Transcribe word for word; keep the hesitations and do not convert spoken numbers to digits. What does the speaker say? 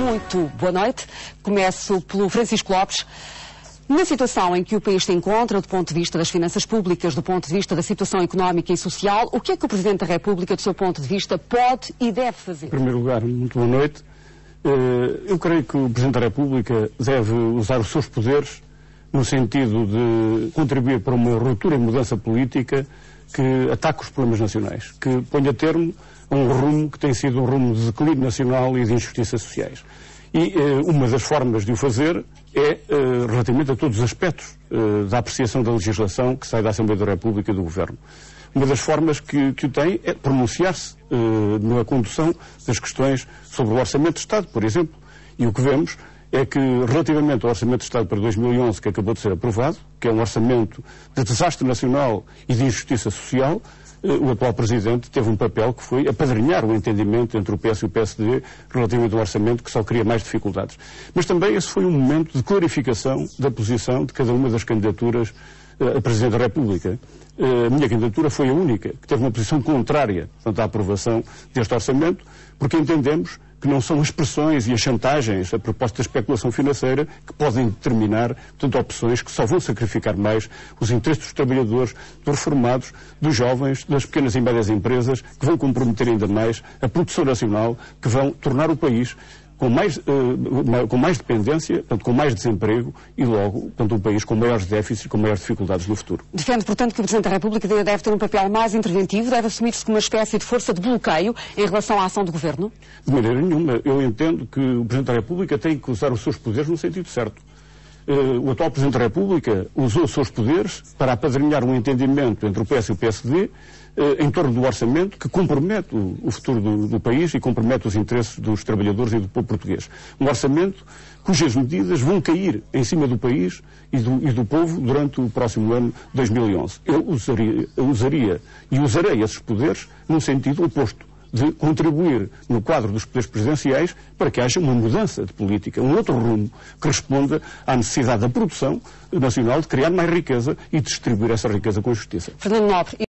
Muito boa noite. Começo pelo Francisco Lopes. Na situação em que o país se encontra, do ponto de vista das finanças públicas, do ponto de vista da situação económica e social, o que é que o Presidente da República, do seu ponto de vista, pode e deve fazer? Em primeiro lugar, muito boa noite. Eu creio que o Presidente da República deve usar os seus poderes no sentido de contribuir para uma ruptura e mudança política que ataque os problemas nacionais, que ponha termo a um rumo que tem sido um rumo de desequilíbrio nacional e de injustiças sociais. E eh, uma das formas de o fazer é eh, relativamente a todos os aspectos eh, da apreciação da legislação que sai da Assembleia da República e do Governo. Uma das formas que, que o tem é pronunciar-se eh, na condução das questões sobre o Orçamento de Estado, por exemplo. E o que vemos é que, relativamente ao Orçamento de Estado para dois mil e onze, que acabou de ser aprovado, que é um orçamento de desastre nacional e de injustiça social, o atual Presidente teve um papel que foi apadrinhar o entendimento entre o P S e o P S D relativamente ao orçamento, que só cria mais dificuldades. Mas também esse foi um momento de clarificação da posição de cada uma das candidaturas a Presidente da República. A minha candidatura foi a única que teve uma posição contrária, portanto, à aprovação deste orçamento, porque entendemos que não são as pressões e as chantagens a propósito da especulação financeira que podem determinar, portanto, opções que só vão sacrificar mais os interesses dos trabalhadores, dos reformados, dos jovens, das pequenas e médias empresas, que vão comprometer ainda mais a produção nacional, que vão tornar o país com mais, uh, com mais dependência, portanto, com mais desemprego e logo, portanto, um país com maiores déficits, com maiores dificuldades no futuro. Defende, portanto, que o Presidente da República deve ter um papel mais interventivo, deve assumir-se como uma espécie de força de bloqueio em relação à ação do Governo? De maneira nenhuma. Eu entendo que o Presidente da República tem que usar os seus poderes no sentido certo. Uh, o atual Presidente da República usou os seus poderes para apadrinhar um entendimento entre o P S e o P S D uh, em torno do orçamento que compromete o, o futuro do, do país e compromete os interesses dos trabalhadores e do povo português. Um orçamento cujas medidas vão cair em cima do país e do, e do povo durante o próximo ano dois mil e onze. Eu usaria, eu usaria e usarei esses poderes num sentido oposto, de contribuir no quadro dos poderes presidenciais para que haja uma mudança de política, um outro rumo que responda à necessidade da produção nacional de criar mais riqueza e de distribuir essa riqueza com justiça. Fernando Nobre.